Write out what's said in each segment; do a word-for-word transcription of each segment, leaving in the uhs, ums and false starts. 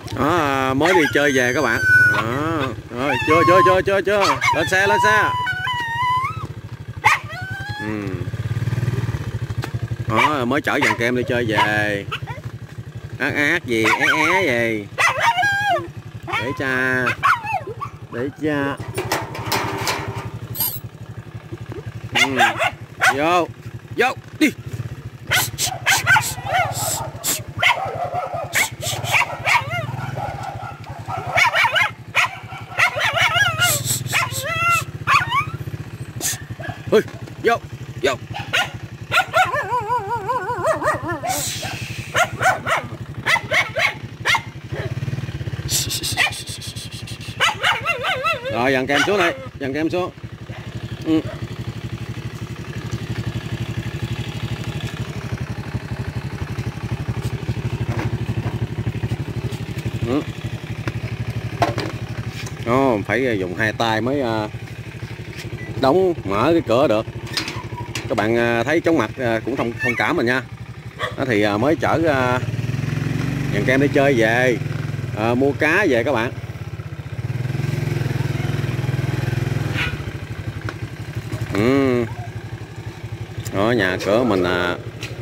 Đó, mới đi chơi về các bạn. Đó, rồi chưa chưa chưa chưa chưa lên xe lên xe. Ừ. Đó, mới chở dàn kem đi chơi về. Ác ác gì é é gì. Để cha để cha. Ừ. Vô vô đi. Ui, vô vô. Rồi dàn kem xuống đây, dàn kem xuống. Ừ. Ừ. Oh, phải dùng hai tay mới đóng mở cái cửa được. Các bạn thấy chóng mặt cũng thông thông cảm mình nha. Đó thì mới chở dàn kem đi chơi về, à, mua cá về các bạn. Ừ. Đó, nhà cửa mình à.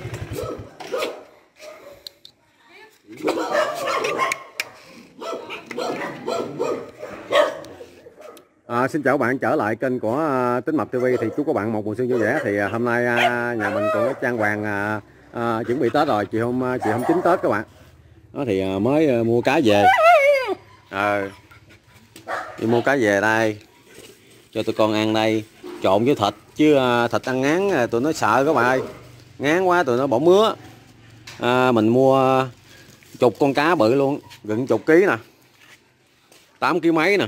À, xin chào các bạn trở lại kênh của uh, Tính Mập ti vi. Thì chúc các bạn một mùa xuân vui vẻ. Thì uh, hôm nay uh, nhà mình cũng có trang hoàng uh, uh, chuẩn bị Tết rồi, chiều hôm uh, chiều hôm chín Tết các bạn. Đó thì uh, mới uh, mua cá về. À, đi mua cá về đây cho tụi con ăn đây, trộn với thịt chứ uh, thịt ăn ngán uh, tụi nó sợ các bạn ơi, ngán quá tụi nó bỏ mứa. À, mình mua chục con cá bự luôn, gần chục ký nè, tám ký mấy nè.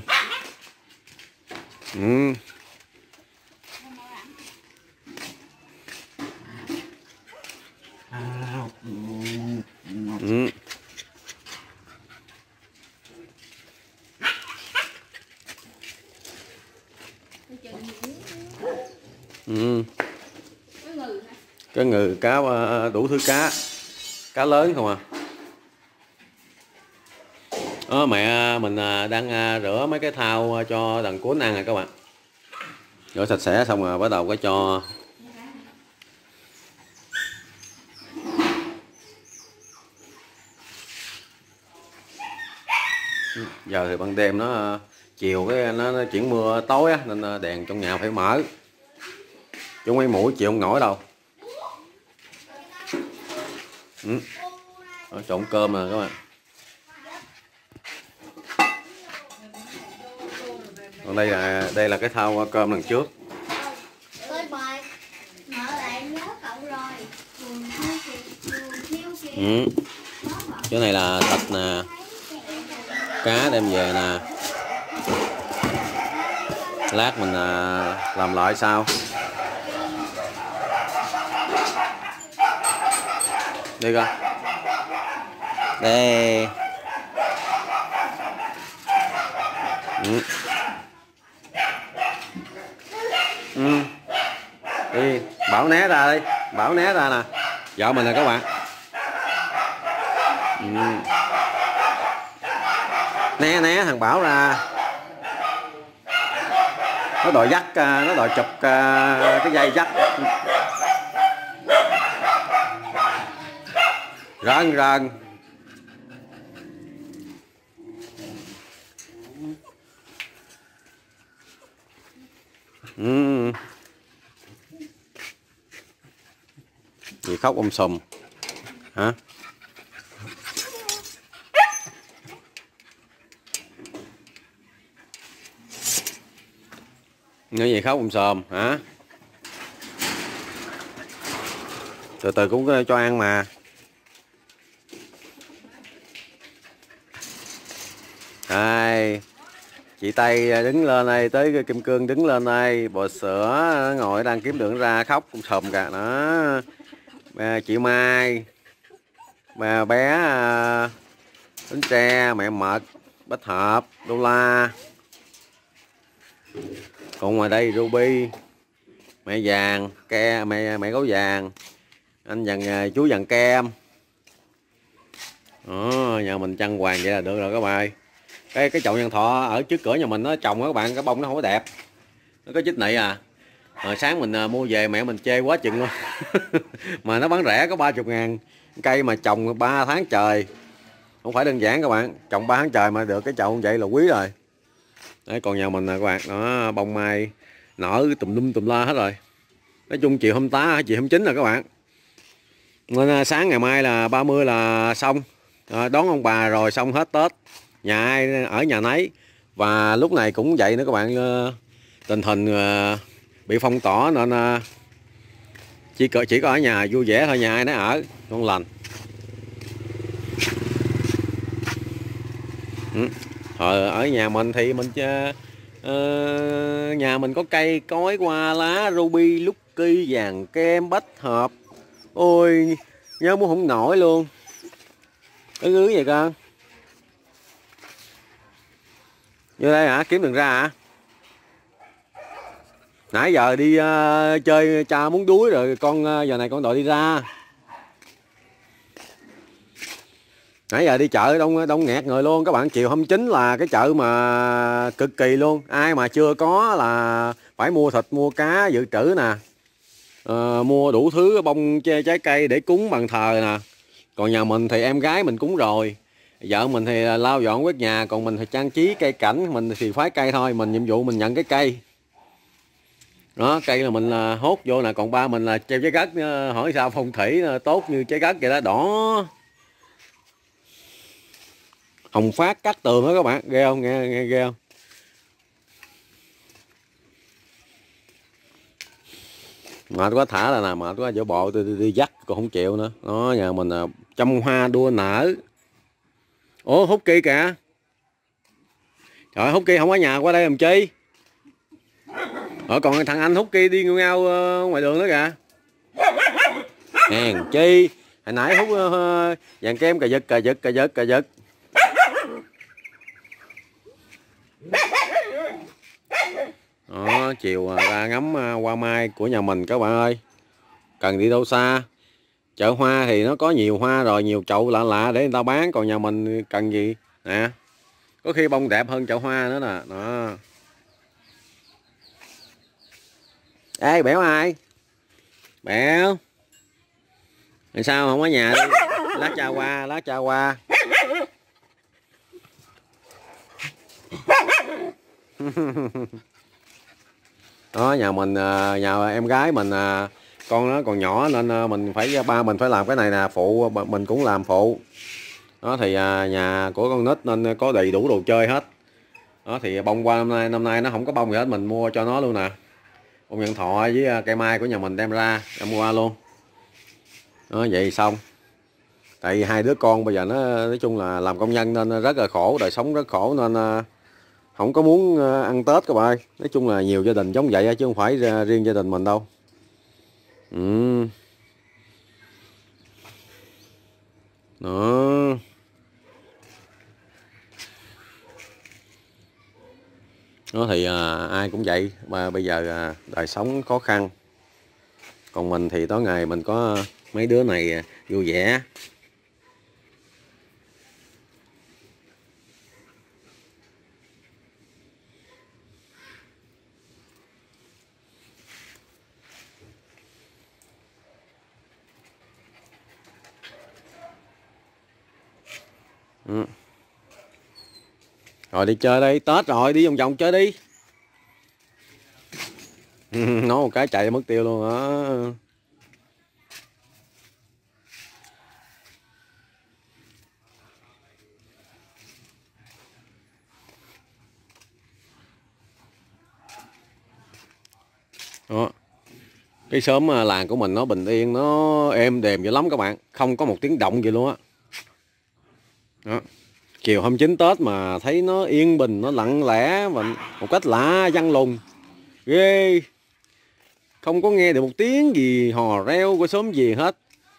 Ừ. Ừ. Ừ. Cá ngừ, cá đủ thứ cá, cá lớn không à. Đó, mẹ mình đang rửa mấy cái thau cho đàn cuốn ăn rồi các bạn. Rửa sạch sẽ xong rồi bắt đầu có cho giờ thì ban đêm nó chiều cái nó, nó chuyển mưa tối á, nên đèn trong nhà phải mở, chứ mấy mũi chịu không nổi đâu. Ừ. Đó, trộn cơm nè các bạn. Còn đây là đây là cái thau cơm đằng trước. Ừ. Cái này là thịt nè, cá đem về nè, lát mình làm lại sau. Đi coi đây. Ừ. Ừ. Đi Bảo né ra đi, Bảo né ra nè, vợ mình nè các bạn. Ừ. Né né thằng Bảo ra, nó đòi dắt, nó đòi chụp cái dây dắt. Rơn rơn. Ừ. Gì khóc um sùm hả? Nói gì khóc um sùm hả? Từ từ cũng cho ăn mà. Đây, chị Tây đứng lên đây, tới Kim Cương đứng lên đây, bò sữa ngồi đang kiếm đường ra khóc um sùm kìa đó. Chị Mai, bà bé Bánh Tre, mẹ Mật, Bách Hợp, Đô La. Còn ngoài đây Ruby, mẹ vàng, ke, mẹ mẹ gấu vàng, anh vàng, chú vàng kem. Đó, nhà mình chăn hoàng vậy là được rồi các bạn ơi. Cái cái chậu nhân thọ ở trước cửa nhà mình nó trồng á các bạn, cái bông nó không có đẹp, nó có chích nị à. Rồi sáng mình mua về mẹ mình chê quá chừng luôn. Mà nó bán rẻ có ba mươi ngàn, cây mà trồng ba tháng trời không phải đơn giản các bạn, trồng ba tháng trời mà được cái chậu như vậy là quý rồi. Đấy, còn nhà mình nè các bạn, đó bông mai nở tùm lum tùm la hết rồi. Nói chung chiều hôm tá chiều hôm chín rồi các bạn, nên sáng ngày mai là ba mươi là xong, à, đón ông bà rồi xong hết Tết, nhà ai ở nhà nấy. Và lúc này cũng vậy nữa các bạn, tình hình bị phong tỏa nên chỉ có chỉ có ở nhà vui vẻ thôi, nhà ai nấy ở ngon lành. Ừ. Rồi ở nhà mình thì mình uh, nhà mình có cây cối hoa lá ruby lucky vàng kem bách hợp, ôi nhớ muốn không nổi luôn, ứ ứ vậy con. Vô đây hả, kiếm đường ra hả? Nãy giờ đi uh, chơi cha muốn đuối rồi con, uh, giờ này con đòi đi ra. Nãy giờ đi chợ đông đông nghẹt người luôn các bạn. Chiều hôm chín là cái chợ mà cực kỳ luôn, ai mà chưa có là phải mua thịt mua cá dự trữ nè, à, mua đủ thứ bông che trái cây để cúng bàn thờ nè. Còn nhà mình thì em gái mình cúng rồi, vợ mình thì lau dọn quét nhà, còn mình thì trang trí cây cảnh, mình thì phái cây thôi, mình nhiệm vụ mình nhận cái cây đó. Cây là mình là hốt vô nè, còn ba mình là treo trái gất, hỏi sao phong thủy tốt như trái gất vậy đó, đỏ hồng phát cắt tường đó các bạn, ghê không, nghe nghe ghê không? Mệt quá thả là nè, mệt quá dỗ bộ tôi đi, đi dắt còn không chịu nữa. Đó, nhà mình là trăm hoa đua nở. Ủa hút kỳ kìa, trời hút kỳ không có nhà qua đây làm chi. Ở còn thằng anh hút kỳ đi ngao ngao uh, ngoài đường đó kìa. Hèn chi hồi nãy hút uh, vàng kem cà giật cà giật cà giật cà giật. Đó, chiều ra ngắm hoa mai của nhà mình các bạn ơi, cần đi đâu xa. Chợ hoa thì nó có nhiều hoa rồi, nhiều chậu lạ lạ để người ta bán, còn nhà mình cần gì nè, có khi bông đẹp hơn chậu hoa nữa nè. Đó. Ê Bẻo ai? Bẻo sao không ở nhà đi? Lát cha qua, lát cha qua. Đó, nhà mình nhà em gái mình con nó còn nhỏ nên mình phải ba mình phải làm cái này nè, phụ mình cũng làm phụ. Đó thì nhà của con nít nên có đầy đủ đồ chơi hết. Đó thì bông qua năm nay năm nay nó không có bông gì hết, mình mua cho nó luôn nè. Bông nhân thọ với cây mai của nhà mình đem ra đem qua luôn. Đó vậy xong. Tại vì hai đứa con bây giờ nó nói chung là làm công nhân nên rất là khổ, đời sống rất khổ nên không có muốn ăn Tết các bạn ơi. Nói chung là nhiều gia đình giống vậy chứ không phải riêng gia đình mình đâu. Ừ. Đó. Đó thì à, ai cũng vậy mà bây giờ à, đời sống khó khăn. Còn mình thì tối ngày mình có mấy đứa này vui vẻ. Ừ. Rồi đi chơi đây, Tết rồi đi vòng vòng chơi đi. Nó một cái chạy mất tiêu luôn đó. Đó. Cái xóm làng của mình nó bình yên, nó êm đềm dữ lắm các bạn, không có một tiếng động gì luôn á. Đó. Chiều hôm chín Tết mà thấy nó yên bình, nó lặng lẽ và một cách lạ văn lùng ghê, không có nghe được một tiếng gì hò reo của xóm gì hết.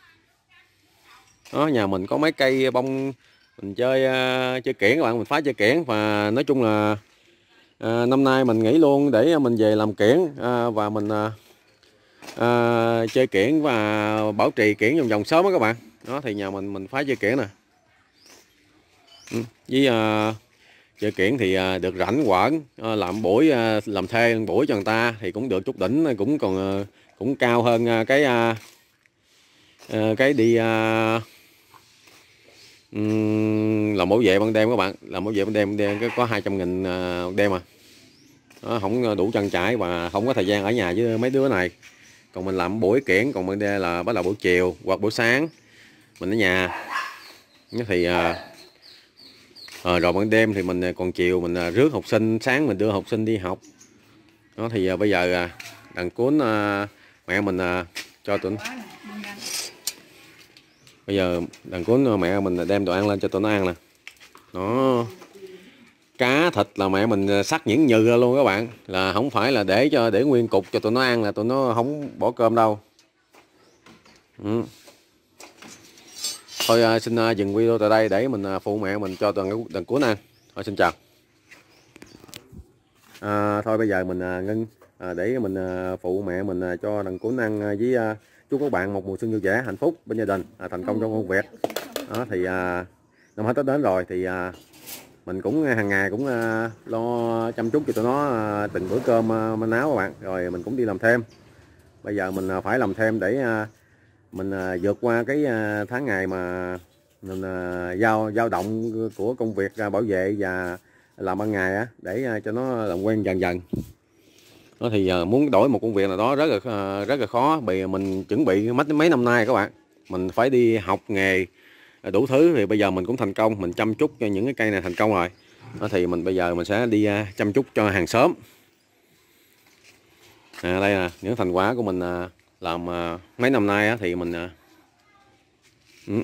Đó, nhà mình có mấy cây bông mình chơi uh, chơi kiển các bạn, mình phá chơi kiển và nói chung là uh, năm nay mình nghỉ luôn để mình về làm kiển uh, và mình uh, uh, chơi kiển và bảo trì kiển vòng vòng xóm đó các bạn. Đó thì nhà mình mình phá chơi kiển nè. với uh, Chợ Kiển thì uh, được rảnh quẩn uh, làm buổi uh, làm thuê buổi cho người ta thì cũng được chút đỉnh, cũng còn uh, cũng cao hơn uh, cái uh, uh, cái đi uh, um, làm bảo vệ ban đêm các bạn. Làm bảo vệ ban đêm, đêm có hai trăm nghìn uh, đêm mà nó không đủ trang trải và không có thời gian ở nhà với mấy đứa này. Còn mình làm buổi Kiển, còn bên đây là bắt đầu buổi chiều hoặc buổi sáng mình ở nhà. Thì à, à, rồi ban đêm thì mình còn chiều mình rước học sinh, sáng mình đưa học sinh đi học. Đó thì à, bây giờ à, đằng cuốn à, mẹ mình à, cho tụi bây giờ đằng cuốn mẹ mình đem đồ ăn lên cho tụi nó ăn nè. Đó, cá thịt là mẹ mình sắc nhuyễn nhừ ra luôn các bạn, là không phải là để cho để nguyên cục cho tụi nó ăn, là tụi nó không bỏ cơm đâu. Ừ. Thôi à, xin à, dừng video tại đây để mình à, phụ mẹ mình cho đằng đằng cuốn ăn. Thôi xin chào. À, thôi bây giờ mình à, ngưng à, để mình à, phụ mẹ mình à, cho đằng cuốn ăn à, với à, chúc các bạn một mùa xuân vui vẻ, hạnh phúc bên gia đình, à, thành công trong công việc. Đó thì à, năm hết Tết đến rồi thì à, mình cũng hàng ngày cũng uh, lo chăm chút cho tụi nó uh, từng bữa cơm uh, manh áo các bạn, rồi mình cũng đi làm thêm. Bây giờ mình uh, phải làm thêm để uh, mình uh, vượt qua cái uh, tháng ngày mà mình uh, giao giao động của công việc uh, bảo vệ và làm ban ngày á, để uh, cho nó làm quen dần dần. Đó thì uh, muốn đổi một công việc nào đó rất là uh, rất là khó, vì mình chuẩn bị mấy mấy năm nay các bạn, mình phải đi học nghề đủ thứ, thì bây giờ mình cũng thành công, mình chăm chút cho những cái cây này thành công rồi. Đó thì mình bây giờ mình sẽ đi uh, chăm chút cho hàng xóm. À, đây là những thành quả của mình uh, làm uh, mấy năm nay á, thì mình uh,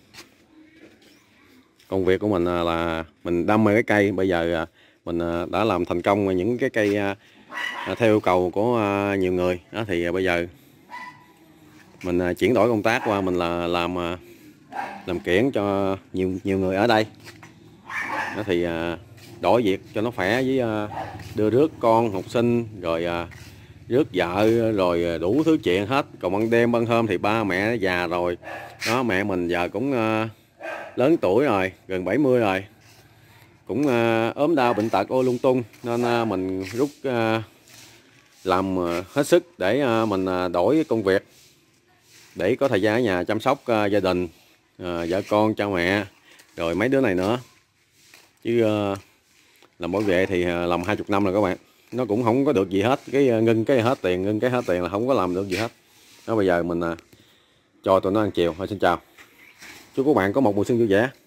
công việc của mình uh, là mình đam mê cái cây. Bây giờ uh, mình uh, đã làm thành công những cái cây uh, uh, theo yêu cầu của uh, nhiều người. Đó thì uh, bây giờ mình uh, chuyển đổi công tác qua mình là làm uh, làm kiển cho nhiều nhiều người ở đây. Đó thì à, đổi việc cho nó khỏe, với à, đưa rước con học sinh, rồi à, rước vợ, rồi đủ thứ chuyện hết. Còn ban đêm ban hôm thì ba mẹ già rồi đó, mẹ mình giờ cũng à, lớn tuổi rồi, gần bảy mươi rồi, cũng à, ốm đau bệnh tật ô lung tung, nên à, mình rút à, làm à, hết sức để à, mình à, đổi công việc để có thời gian ở nhà chăm sóc à, gia đình, à, vợ con, cha mẹ, rồi mấy đứa này nữa. Chứ uh, làm bảo vệ thì uh, làm hai chục năm rồi các bạn, nó cũng không có được gì hết. Cái uh, ngưng cái hết tiền, ngưng cái hết tiền là không có làm được gì hết. Đó bây giờ mình uh, cho tụi nó ăn chiều. Thôi xin chào, chúc các bạn có một mùa xuân vui vẻ.